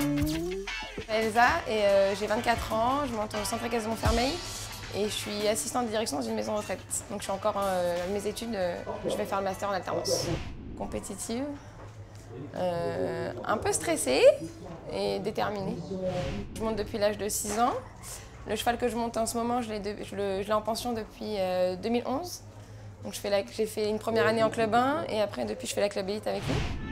Elsa et j'ai 24 ans, je monte au centre équestre de Montfermeil et je suis assistante de direction dans une maison de retraite. Donc je suis encore à mes études, je vais faire le master en alternance. Compétitive, un peu stressée et déterminée. Je monte depuis l'âge de 6 ans. Le cheval que je monte en ce moment, je l'ai en pension depuis 2011. Donc j'ai fait une première année en club 1 et après depuis je fais la club élite avec lui.